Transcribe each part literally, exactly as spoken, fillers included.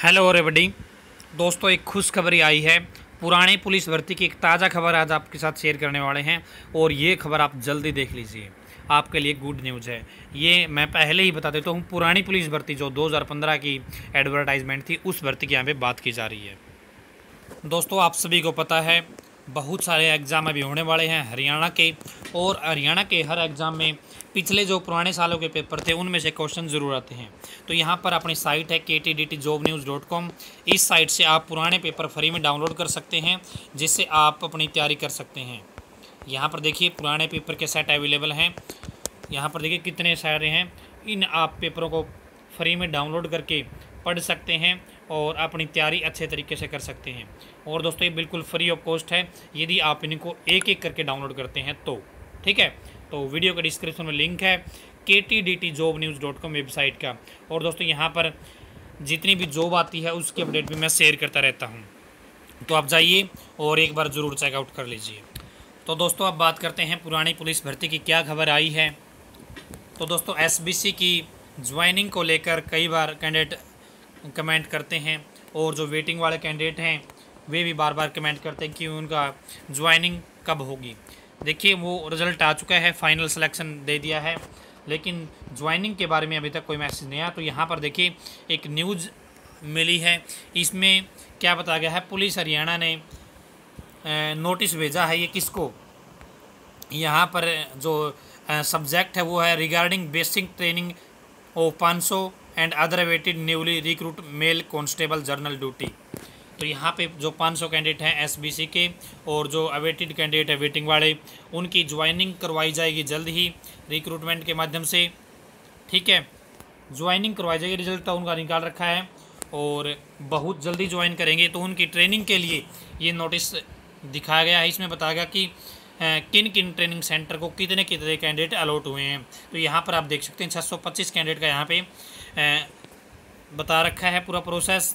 Hello everybody. दोस्तों, एक खुशखबरी आई है। पुरानी पुलिस भर्ती की एक ताज़ा खबर आज आपके साथ शेयर करने वाले हैं और ये खबर आप जल्दी देख लीजिए, आपके लिए गुड न्यूज़ है। ये मैं पहले ही बता देता हूँ, पुरानी पुलिस भर्ती जो दो हज़ार पंद्रह की एडवर्टाइजमेंट थी, उस भर्ती की यहाँ पे बात की जा रही है। दोस्तों, आप सभी को पता है बहुत सारे एग्ज़ाम अभी होने वाले हैं हरियाणा के, और हरियाणा के हर एग्ज़ाम में पिछले जो पुराने सालों के पेपर थे उनमें से क्वेश्चन ज़रूर आते हैं। तो यहाँ पर अपनी साइट है के T D T job news dot com. इस साइट से आप पुराने पेपर फ्री में डाउनलोड कर सकते हैं, जिससे आप अपनी तैयारी कर सकते हैं। यहाँ पर देखिए पुराने पेपर के सेट अवेलेबल हैं। यहाँ पर देखिए कितने सारे हैं। इन आप पेपरों को फ्री में डाउनलोड करके पढ़ सकते हैं और अपनी तैयारी अच्छे तरीके से कर सकते हैं। और दोस्तों, ये बिल्कुल फ्री ऑफ कॉस्ट है यदि आप इनको एक एक करके डाउनलोड करते हैं तो। ठीक है, तो वीडियो के डिस्क्रिप्शन में लिंक है के T D T job news dot com website का। और दोस्तों, यहाँ पर जितनी भी जॉब आती है उसकी अपडेट भी मैं शेयर करता रहता हूँ, तो आप जाइए और एक बार ज़रूर चेकआउट कर लीजिए। तो दोस्तों, अब बात करते हैं पुरानी पुलिस भर्ती की क्या खबर आई है। तो दोस्तों, एस बी सी की ज्वाइनिंग को लेकर कई बार कैंडिडेट कमेंट करते हैं, और जो वेटिंग वाले कैंडिडेट हैं वे भी बार बार कमेंट करते हैं कि उनका ज्वाइनिंग कब होगी। देखिए, वो रिज़ल्ट आ चुका है, फाइनल सिलेक्शन दे दिया है, लेकिन ज्वाइनिंग के बारे में अभी तक कोई मैसेज नहीं आया। तो यहाँ पर देखिए एक न्यूज़ मिली है, इसमें क्या बताया गया है, पुलिस हरियाणा ने नोटिस भेजा है। ये किसको? यहाँ पर जो सब्जेक्ट है वो है रिगार्डिंग बेसिक ट्रेनिंग ऑफ पाँच सौ and other awaited newly recruit male constable general duty. तो यहाँ पे जो पाँच सौ कैंडिडेट हैं एस बी सी के, और जो अवेटेड कैंडिडेट है वेटिंग वाले, उनकी ज्वाइनिंग करवाई जाएगी जल्द ही रिक्रूटमेंट के माध्यम से। ठीक है, ज्वाइनिंग करवाई जाएगी, रिजल्ट तो उनका निकाल रखा है और बहुत जल्दी ज्वाइन करेंगे। तो उनकी ट्रेनिंग के लिए ये नोटिस दिखाया गया है। इसमें बताया गया कि किन किन ट्रेनिंग सेंटर को कितने कितने कैंडिडेट अलॉट हुए हैं। तो यहाँ पर आप देख सकते हैं छः सौ पच्चीस कैंडिडेट का यहाँ पे बता रखा है पूरा प्रोसेस।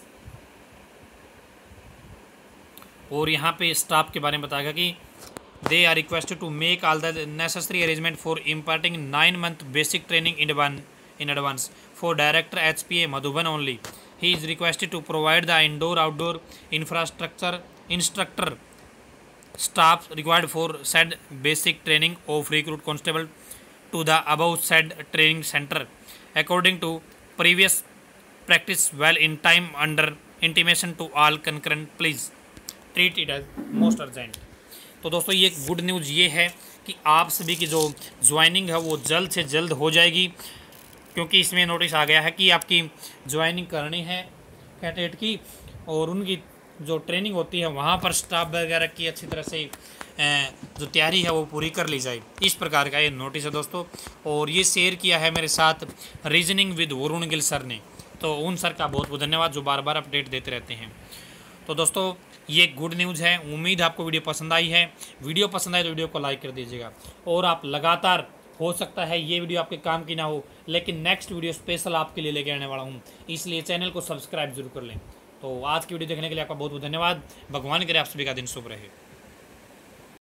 और यहाँ पे स्टाफ के बारे में बताया गया कि they are requested to make all the necessary arrangement for imparting nine month basic training in one in advance for director H P A Madhuban only. He is requested to provide the indoor outdoor infrastructure instructor staff required for said basic training of recruit constable to the above said training center according to previous practice well in time under intimation to all concurrent please treat it as most urgent। तो दोस्तों, ये good news ये है कि आप सभी की जो ज्वाइनिंग है वो जल्द से जल्द हो जाएगी, क्योंकि इसमें नोटिस आ गया है कि आपकी ज्वाइनिंग करनी है कैंडिडेट की, और उनकी जो ट्रेनिंग होती है वहाँ पर स्टाफ वगैरह की अच्छी तरह से जो तैयारी है वो पूरी कर ली जाए। इस प्रकार का ये नोटिस है दोस्तों, और ये शेयर किया है मेरे साथ reasoning with Varun Gill sir ने। तो उन सर का बहुत बहुत धन्यवाद जो बार बार अपडेट देते रहते हैं। तो दोस्तों, ये गुड न्यूज़ है। उम्मीद आपको वीडियो पसंद आई है। वीडियो पसंद आए तो वीडियो को लाइक कर दीजिएगा, और आप लगातार, हो सकता है ये वीडियो आपके काम की ना हो, लेकिन नेक्स्ट वीडियो स्पेशल आपके लिए लेके आने वाला हूँ, इसलिए चैनल को सब्सक्राइब जरूर कर लें। तो आज की वीडियो देखने के लिए आपका बहुत बहुत धन्यवाद। भगवान करे आप सभी का दिन शुभ रहे।